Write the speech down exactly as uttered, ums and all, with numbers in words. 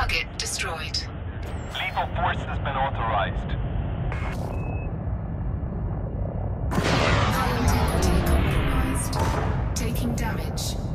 Target destroyed. Lethal force has been authorized. High integrity compromised. Taking damage.